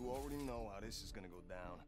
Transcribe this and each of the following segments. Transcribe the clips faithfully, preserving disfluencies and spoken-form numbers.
You already know how this is gonna go down.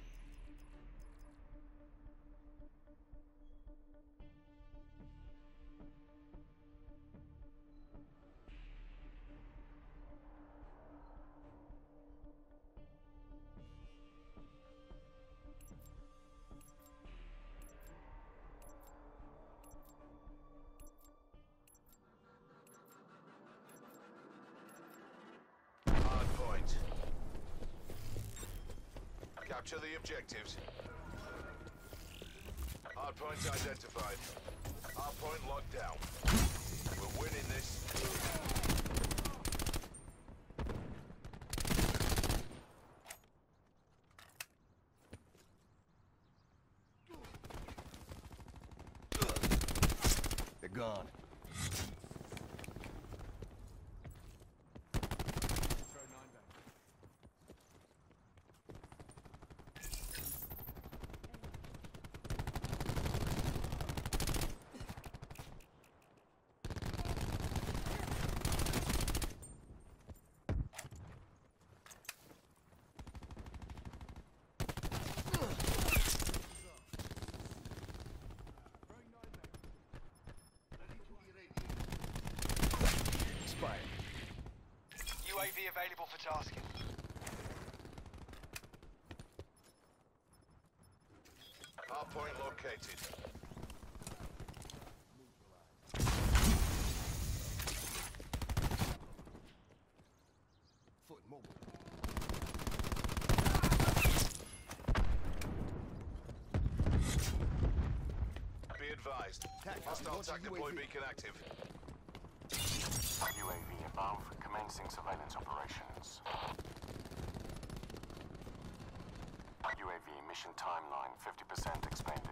Capture the objectives. Hardpoint identified. Hardpoint locked down. We're winning this. They're gone. U A V available for tasking. Hardpoint located. Foot mobile. Be advised. Hostile TAC deploy beacon active. U A V above, commencing surveillance operations. U A V mission timeline fifty percent expended.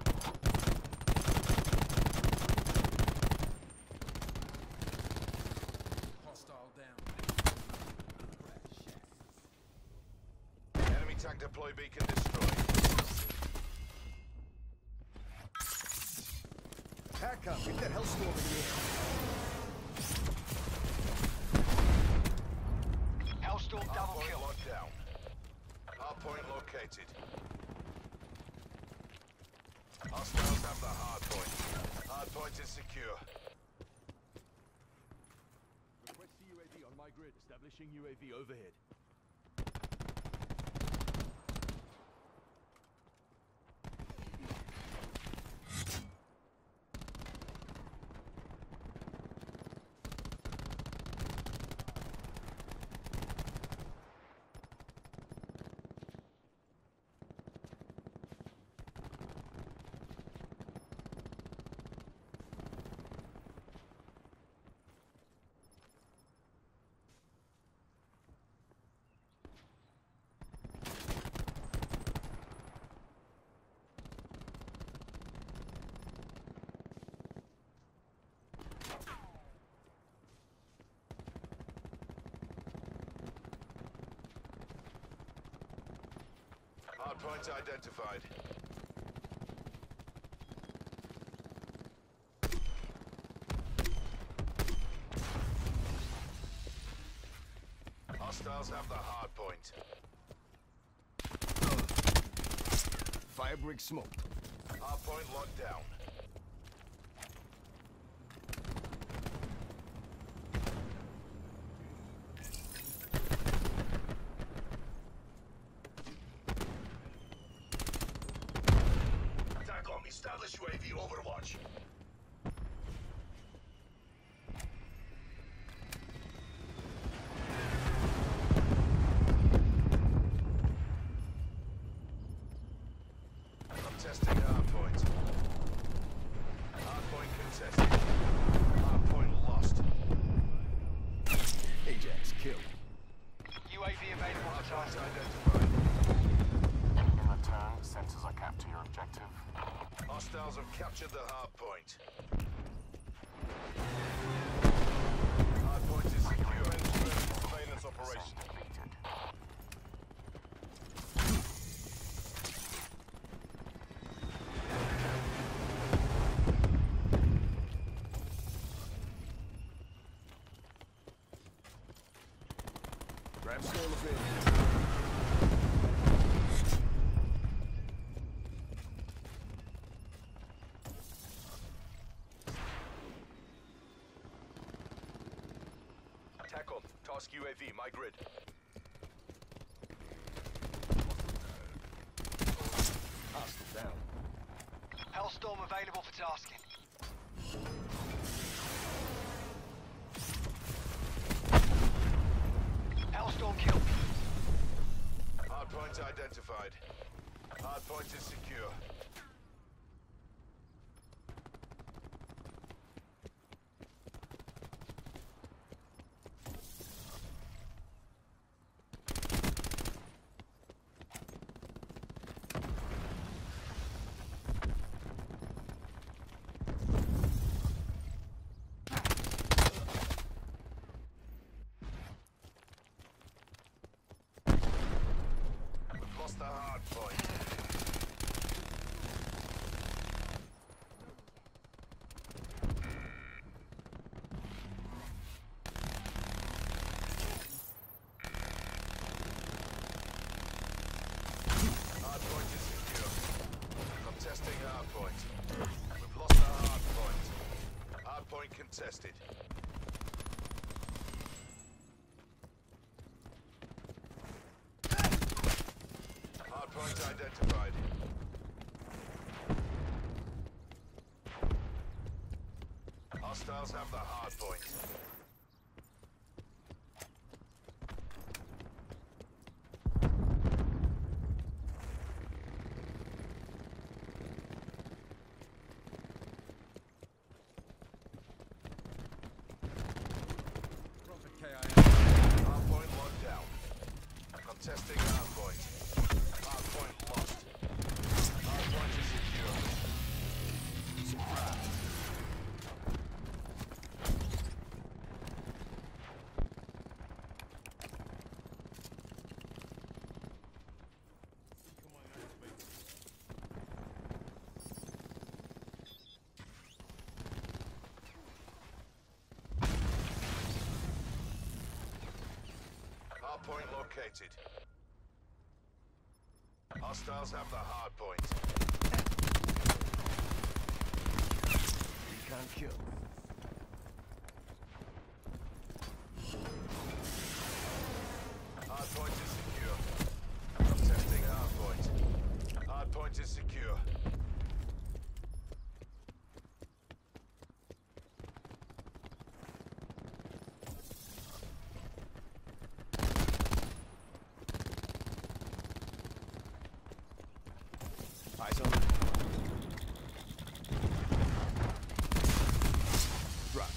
Hostile down. Enemy TAC deploy beacon destroyed. Hackcom, get that hellstorm in the air. Hellstorm double Hardpoint kill. locked down. Hardpoint located. Hostiles have the hardpoint. Hardpoint is secure. Request C U A V on my grid. Establishing U A V overhead. Hardpoint identified. Hostiles have the hardpoint. Firebreak smoke. Hardpoint locked down. Establish U A V overwatch. I'm testing hardpoint. Hardpoint contested. Hardpoint lost. Ajax killed. U A V available for Hardpoint tasking. identified. In return, sensors are capped to your objective. Hostiles have captured the hardpoint. Hardpoint is secure. Surveillance operation. Depleted. Grab storm of it. Task U A V, my grid. Hostile down. Hellstorm available for tasking. Hellstorm killed. Hardpoint identified. Hardpoint is secure. We've lost the hardpoint. Hardpoint is secure. I'm testing hardpoint. We've lost the hardpoint. Hardpoint contested. Hardpoint identified. Hostiles have the hardpoint. Prophet K I A. Hardpoint locked down. I'm testing hardpoint. Hardpoint lost. Hardpoint is secure. Surprise. Hardpoint located. Hostiles have the hardpoint. Recon kill. Hardpoint is secure. I'm testing hardpoint. Hardpoint is secure. Eyes on. Drop.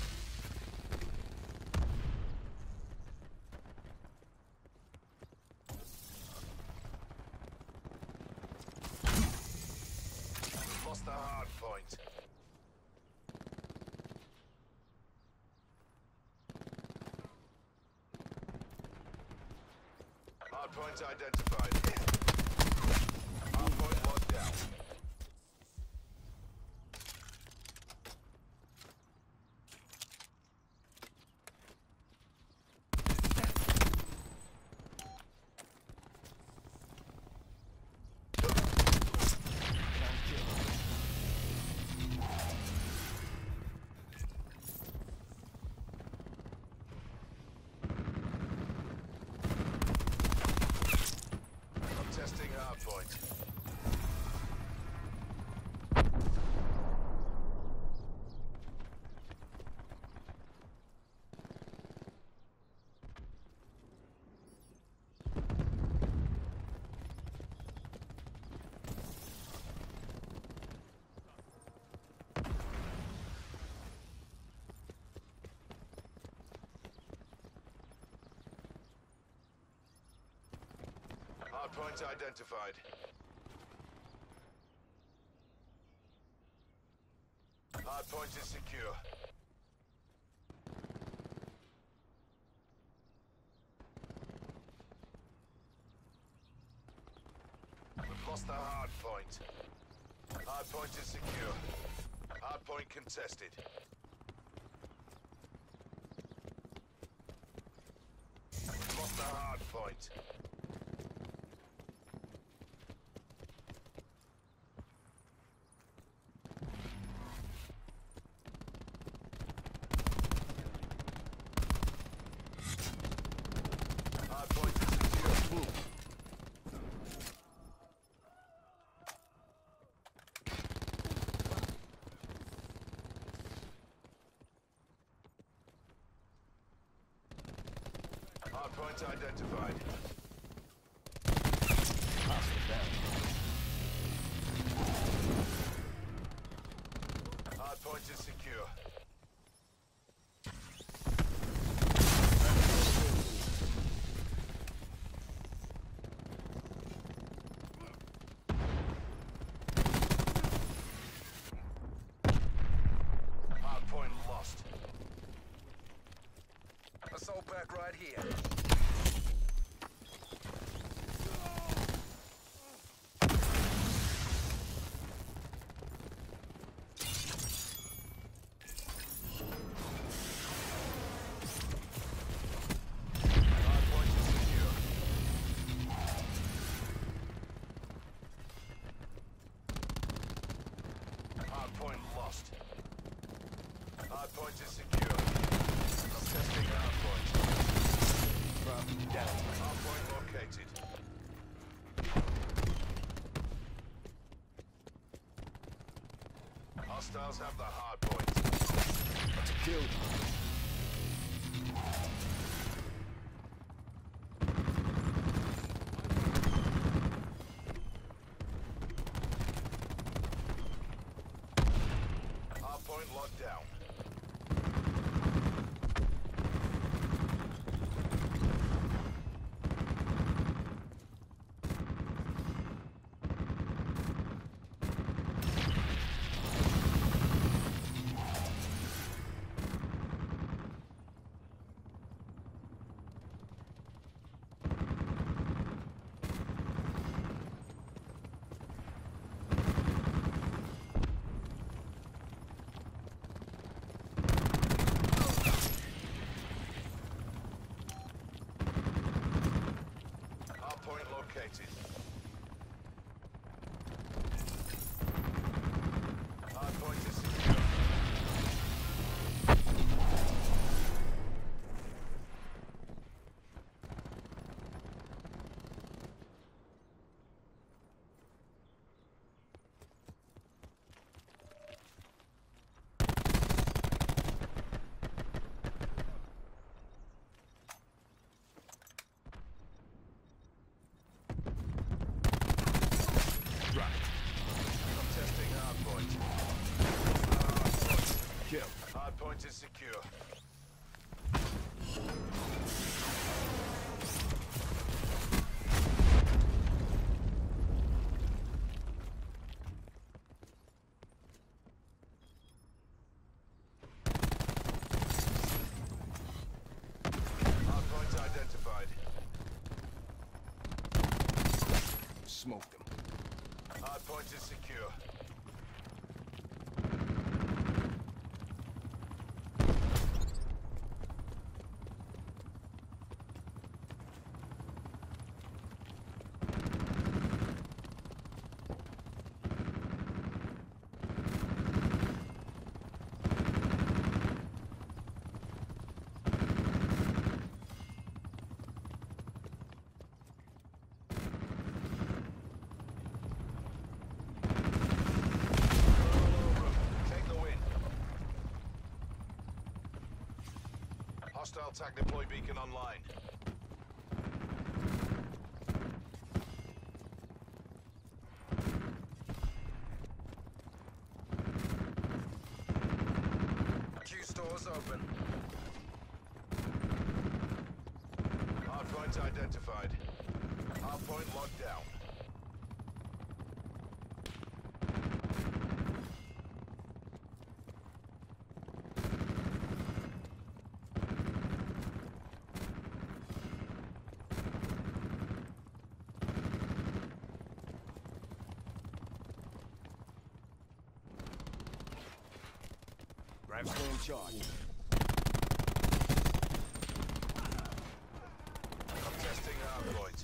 We've lost the hardpoint. Hardpoint identified. Hardpoint locked down. Recon kill. I'm testing hardpoint. Hardpoint identified. Hardpoint is secure. We've lost the hardpoint. Hardpoint is secure. Hardpoint contested. We've lost the hardpoint. Hardpoint identified. Hostile down. Hardpoint is secure. Hardpoint lost. Assault pack right here. Hardpoint is secure. Hardpoint lost. Hardpoint is secure. I'm testing hardpoint. Drop down. Hardpoint located. Hostiles have the hardpoint. That's a kill. Hardpoint locked down. Hardpoint located. Hardpoint is secure. Drop. I'm testing hardpoint. Hardpoint. Kill. Hardpoint is secure. Hardpoint identified. Smoked him. Hardpoint is secure. Take the win. Hostile tac deploy beacon online. Q stores open. Hardpoint identified. Hardpoint locked down. Gravestone charge. I'm testing hardpoint.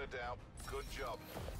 no doubt. Good job.